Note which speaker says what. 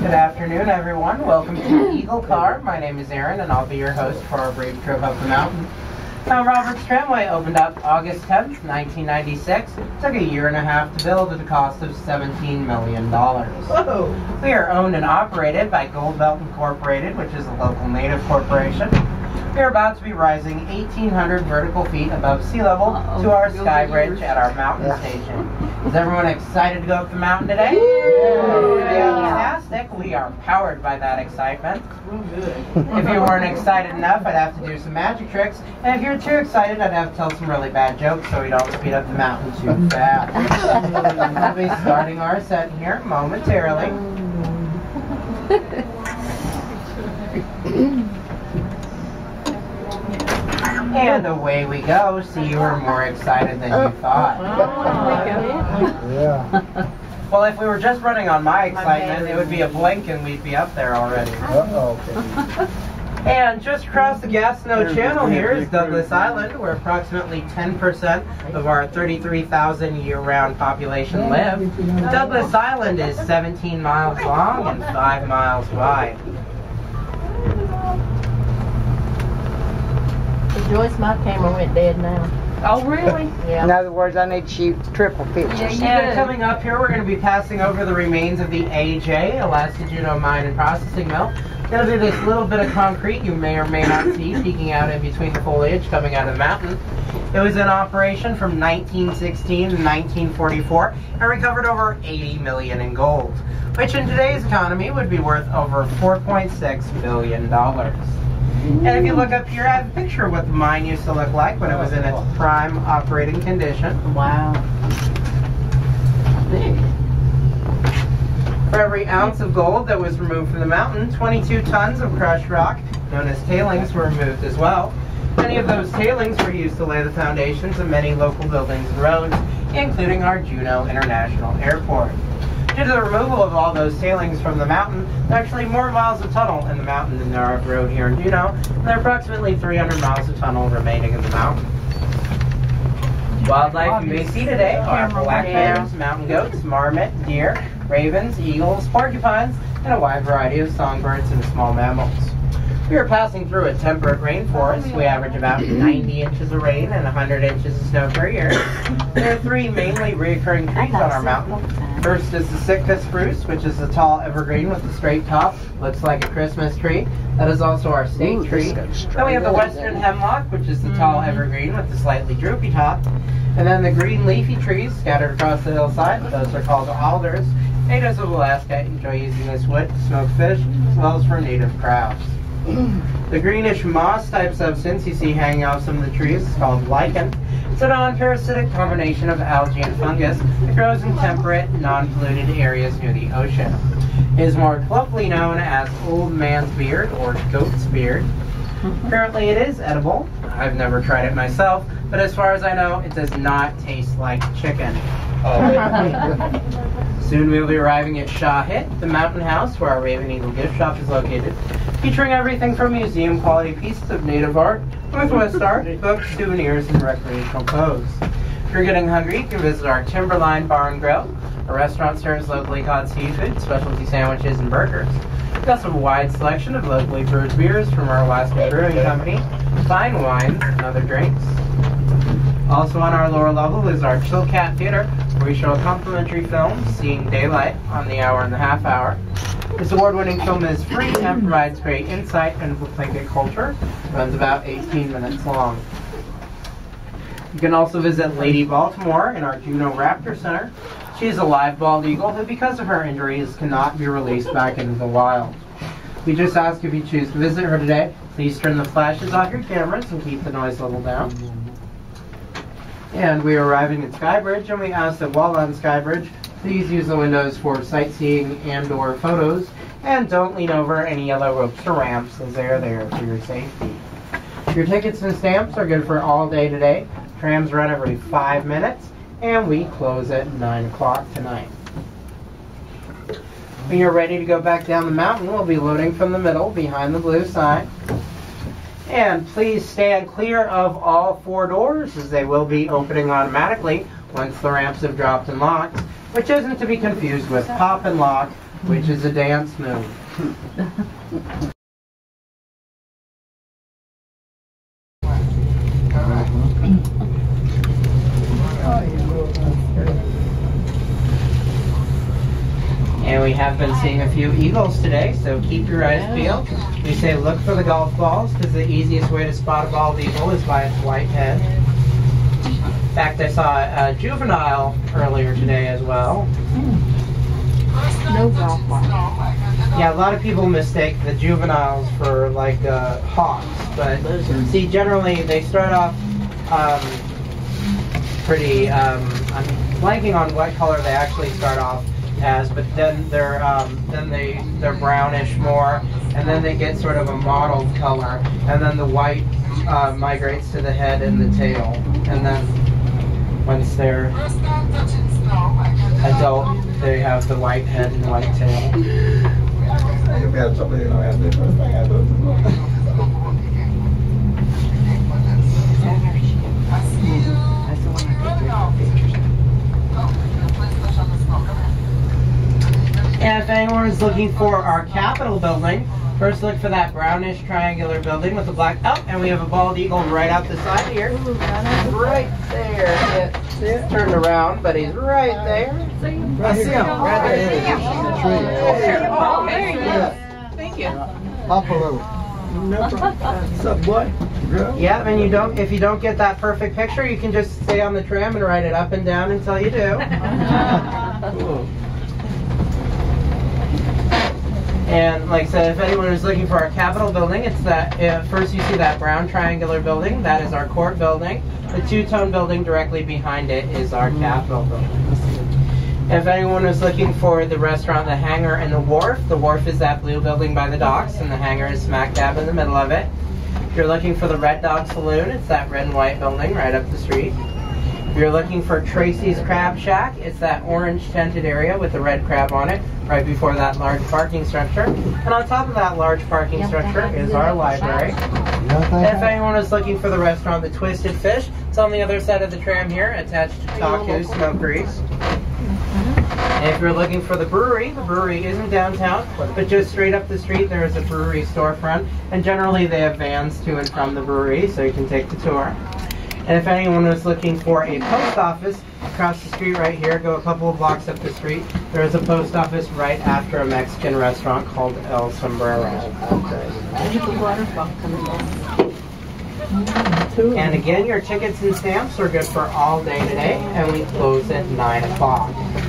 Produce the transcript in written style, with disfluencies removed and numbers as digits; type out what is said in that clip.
Speaker 1: Good afternoon, everyone. Welcome to Eagle Car. My name is Aaron, and I'll be your host for our brief trip up the mountain. Mount Roberts Tramway opened up August 10th, 1996. It took a year and a half to build at a cost of $17 million.
Speaker 2: Whoa.
Speaker 1: We are owned and operated by Gold Belt Incorporated, which is a local native corporation. We are about to be rising 1,800 vertical feet above sea level to our sky bridge at our mountain station. Is everyone excited to go up the mountain today? Fantastic. We are powered by that excitement. If you weren't excited enough, I'd have to do some magic tricks. And if you're too excited, I'd have to tell some really bad jokes so we don't speed up the mountain too fast. We'll be starting our set here momentarily. And away we go. See, you were more excited than you thought.
Speaker 2: Yeah.
Speaker 1: Well, if we were just running on my excitement, it would be a blink and we'd be up there already. And just across the Gastineau Channel here is Douglas Island, where approximately 10% of our 33,000 year-round population live. Douglas Island is 17 miles long and 5 miles wide.
Speaker 3: Joyce, my camera went dead now.
Speaker 4: Oh, really?
Speaker 3: Yeah.
Speaker 2: In other words, I need to shoot triple pictures.
Speaker 1: And coming up here, we're going to be passing over the remains of the AJ, Alaska Juneau Mine and Processing Mill. It'll be this little bit of concrete you may or may not see peeking out in between the foliage coming out of the mountain. It was in operation from 1916 to 1944 and recovered over $80 million in gold, which in today's economy would be worth over $4.6 billion. And if you look up here, I have a picture of what the mine used to look like when it was in its prime operating condition.
Speaker 3: Wow. Big.
Speaker 1: For every ounce of gold that was removed from the mountain, 22 tons of crushed rock, known as tailings, were removed as well. Many of those tailings were used to lay the foundations of many local buildings and roads, including our Juneau International Airport. Due to the removal of all those tailings from the mountain, there are actually more miles of tunnel in the mountain than there are of road here in Juneau, and there are approximately 300 miles of tunnel remaining in the mountain. Wildlife you may see today are black bears, mountain goats, marmot, deer, ravens, eagles, porcupines, and a wide variety of songbirds and small mammals. We are passing through a temperate rainforest. We average about 90 inches of rain and 100 inches of snow per year. There are three mainly recurring trees on our mountain. First is the Sitka spruce, which is a tall evergreen with a straight top. Looks like a Christmas tree. That is also our state tree. Then we have the western hemlock, which is the tall evergreen with the slightly droopy top. And then the green leafy trees scattered across the hillside. Those are called alders. Natives of Alaska enjoy using this wood to smoke fish as well as for native crabs. The greenish moss type substance you see hanging off some of the trees is called lichen. It's a non-parasitic combination of algae and fungus that grows in temperate, non-polluted areas near the ocean. It is more colloquially known as old man's beard or goat's beard. Apparently it is edible. I've never tried it myself, but as far as I know, it does not taste like chicken. Soon we'll be arriving at Shawhit, the mountain house where our Raven Eagle gift shop is located, featuring everything from museum quality pieces of native art, Northwest art, books, souvenirs, and recreational clothes. If you're getting hungry, you can visit our Timberline Bar and Grill. Our restaurant serves locally caught seafood, specialty sandwiches, and burgers. We also have a wide selection of locally brewed beers from our Alaska Brewing Company, fine wines, and other drinks. Also on our lower level is our Chill Cat Theater, where we show a complimentary film, Seeing Daylight, on the hour and the half hour. This award-winning film is free and provides great insight into blanket culture. It runs about 18 minutes long. You can also visit Lady Baltimore in our Juneau Raptor Center. She is a live bald eagle who, because of her injuries, cannot be released back into the wild. We just ask if you choose to visit her today, please turn the flashes off your cameras and keep the noise level down. And we are arriving at Skybridge, and we ask that while on Skybridge, please use the windows for sightseeing and or photos, and don't lean over any yellow ropes or ramps as they are there for your safety. Your tickets and stamps are good for all day today. Trams run every 5 minutes, and we close at 9 o'clock tonight. When you're ready to go back down the mountain, we'll be loading from the middle behind the blue sign. And please stand clear of all 4 doors, as they will be opening automatically once the ramps have dropped and locked, which isn't to be confused with pop and lock, which is a dance move. And we have been seeing a few eagles today, so keep your eyes peeled. We say look for the golf balls because the easiest way to spot a bald eagle is by its white head. In fact, I saw a juvenile earlier today as well.
Speaker 3: No golf ball.
Speaker 1: Yeah, a lot of people mistake the juveniles for like hawks, but see, generally they start off pretty. I'm blanking on what color they actually start off as, but then they're brownish more, and then they get sort of a mottled color, and then the white migrates to the head and the tail, and then once they're adult, they have the white head and white tail. And if anyone is looking for our Capitol building, first look for that brownish triangular building with the black. Oh, and we have a bald eagle right out the side here. Right there. It's turned around, but he's right there.
Speaker 2: I see him. Right there.
Speaker 3: Oh, there he is. Thank you.
Speaker 2: Up a little. What's up, boy?
Speaker 1: Yeah, and if you don't get that perfect picture, you can just stay on the tram and ride it up and down until you do.
Speaker 2: Cool.
Speaker 1: And like I said, if anyone is looking for our Capitol building, it's that first you see that brown triangular building. That is our court building. The two-tone building directly behind it is our Capitol building. If anyone is looking for the restaurant, the Hangar, and the Wharf is that blue building by the docks, and the Hangar is smack dab in the middle of it. If you're looking for the Red Dog Saloon, it's that red and white building right up the street. If you're looking for Tracy's Crab Shack, it's that orange tented area with the red crab on it, right before that large parking structure. And on top of that large parking structure is our library. And if anyone is looking for the restaurant, the Twisted Fish, it's on the other side of the tram here, attached to Taku Smokeries. And if you're looking for the brewery isn't downtown, but just straight up the street there is a brewery storefront, and generally they have vans to and from the brewery, so you can take the tour. And if anyone was looking for a post office, across the street right here, go a couple of blocks up the street, there is a post office right after a Mexican restaurant called El Sombrero. And again, your tickets and stamps are good for all day today, and we close at 9 o'clock.